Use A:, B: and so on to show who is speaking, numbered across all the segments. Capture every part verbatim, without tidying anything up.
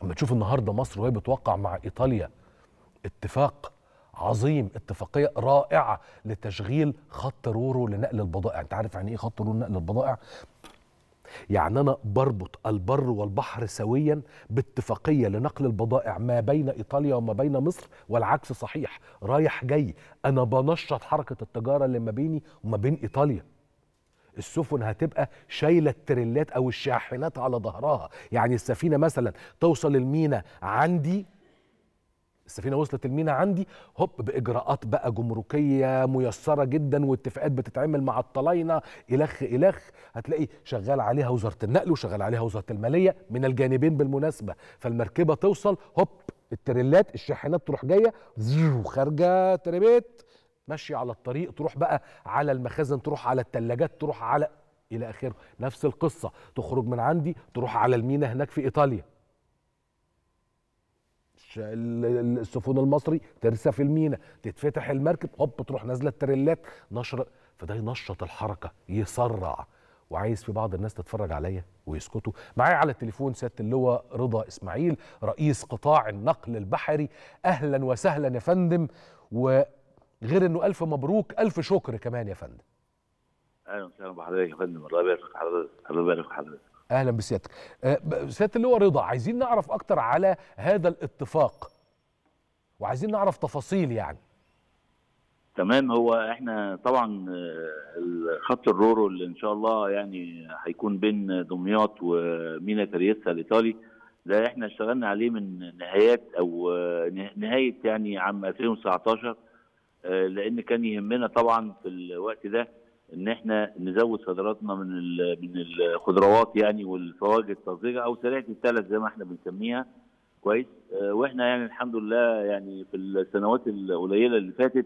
A: لما تشوف النهارده مصر وهي بتوقع مع ايطاليا اتفاق عظيم، اتفاقيه رائعه لتشغيل خط رورو لنقل البضائع. انت عارف يعني ايه خط رورو لنقل البضائع؟ يعني انا بربط البر والبحر سويا باتفاقيه لنقل البضائع ما بين ايطاليا وما بين مصر، والعكس صحيح، رايح جاي. انا بنشط حركه التجاره اللي ما بيني وما بين ايطاليا. السفن هتبقى شايله التريلات او الشاحنات على ظهرها، يعني السفينه مثلا توصل المينا عندي، السفينه وصلت المينا عندي، هوب باجراءات بقى جمركيه ميسره جدا واتفاقات بتتعمل مع الطلاينه الخ الخ، هتلاقي شغال عليها وزاره النقل وشغال عليها وزاره الماليه من الجانبين بالمناسبه. فالمركبه توصل هوب التريلات الشاحنات تروح جايه زيو خارجه تريبيت ماشيه على الطريق، تروح بقى على المخازن، تروح على الثلاجات، تروح على الى اخره. نفس القصه، تخرج من عندي تروح على المينا هناك في ايطاليا، السفن المصري ترسى في المينا، تتفتح المركب هوب تروح نازله التريلات نشر. فده ينشط الحركه، يسرع. وعايز في بعض الناس تتفرج عليا ويسكتوا. معايا على التليفون سياده اللواء رضا اسماعيل رئيس قطاع النقل البحري. اهلا وسهلا يا فندم، وغير انه الف مبروك الف شكر كمان يا فندم.
B: اهلا وسهلا بحضرتك يا فندم، الله يبارك في حضرتك. الله يبارك في حضرتك.
A: اهلا بسيادتك. سياده اللواء رضا، عايزين نعرف اكتر على هذا الاتفاق وعايزين نعرف تفاصيل يعني.
B: تمام، هو احنا طبعا الخط الرورو اللي ان شاء الله يعني هيكون بين دمياط ومينا تريسا الايطالي، ده احنا اشتغلنا عليه من نهايات او نهايه يعني عام ألفين وتسعتاشر، لان كان يهمنا طبعا في الوقت ده ان احنا نزود صادراتنا من من الخضروات يعني والفواكه الطازجه او سريعه الثلج زي ما احنا بنسميها. كويس. واحنا يعني الحمد لله يعني في السنوات القليله اللي فاتت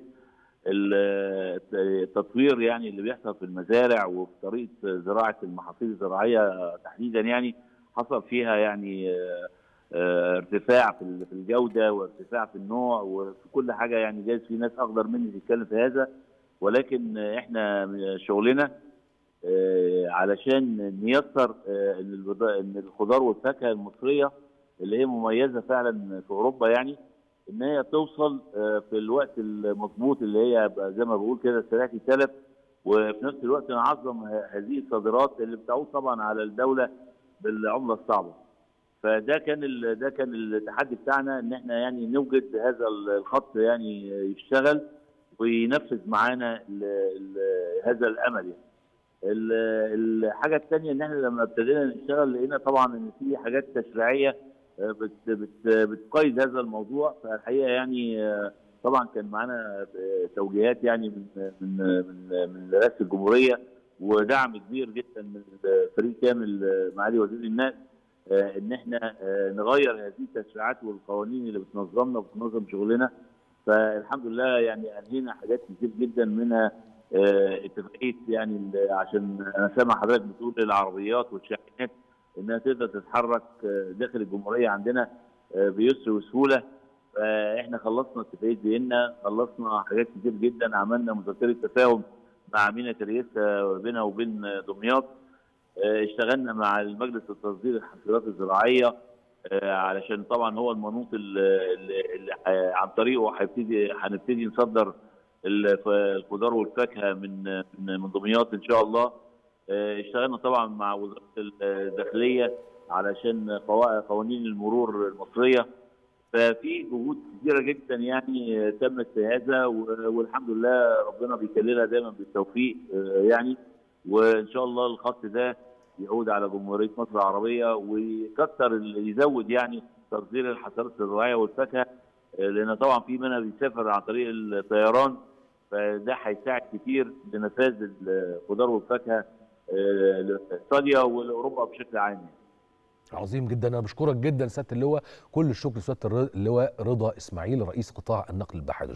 B: التطوير يعني اللي بيحصل في المزارع وفي طريقه زراعه المحاصيل الزراعيه تحديدا يعني حصل فيها يعني ارتفاع في الجوده وارتفاع في النوع وفي كل حاجه. يعني جايز في ناس اقدر مني تتكلم في هذا، ولكن احنا شغلنا علشان نيسر ان الخضار والفاكهه المصريه اللي هي مميزه فعلا في اوروبا يعني ان هي توصل في الوقت المظبوط اللي هي زي ما بقول كده سريعه التلف، وفي نفس الوقت نعظم هذه الصادرات اللي بتعود طبعا على الدوله بالعمله الصعبه. فده كان ده كان التحدي بتاعنا ان احنا يعني نوجد هذا الخط يعني يشتغل وينفذ معانا هذا الامل يعني. الحاجه الثانيه ان احنا لما ابتدينا نشتغل لقينا طبعا ان في حاجات تشريعيه بت بت بتقيد هذا الموضوع. فالحقيقه يعني طبعا كان معانا توجيهات يعني من من من من رئاسه الجمهوريه ودعم كبير جدا من فريق كامل معالي وزير النقل ان احنا نغير هذه التشريعات والقوانين اللي بتنظمنا وبتنظم شغلنا. فالحمد لله يعني انهينا حاجات كتير جدا منها اتفاقيه يعني عشان انا سامع حضرتك بتقول العربيات والشاحنات انها تقدر تتحرك داخل الجمهوريه عندنا بيسر وسهوله. فاحنا خلصنا اتفاقيه فيينا، خلصنا حاجات كتير جدا، عملنا مذكره تفاهم مع مينا تريسا بينها وبين دمياط، اشتغلنا مع المجلس التصدير الحصيلات الزراعيه علشان طبعا هو المنوط اللي عن طريقه هنبتدي هنبتدي نصدر الخضار والفاكهه من من دمياط ان شاء الله. اشتغلنا طبعا مع وزاره الداخليه علشان قوانين المرور المصريه. ففي جهود كثيره جدا يعني تمت في هذا، والحمد لله ربنا بيكللها دايما بالتوفيق يعني. وان شاء الله الخط ده يعود على جمهوريه مصر العربيه ويكثر يزود يعني تصدير الحصاد الزراعيه والفاكهه، لان طبعا في منها بيسافر عن طريق الطيران، فده هيساعد كتير لنفاذ الخضار والفاكهه لايطاليا ولاوروبا بشكل عام.
A: عظيم جدا، انا بشكرك جدا سياده اللواء، كل الشكر لسياده اللواء رضا اسماعيل رئيس قطاع النقل البحري.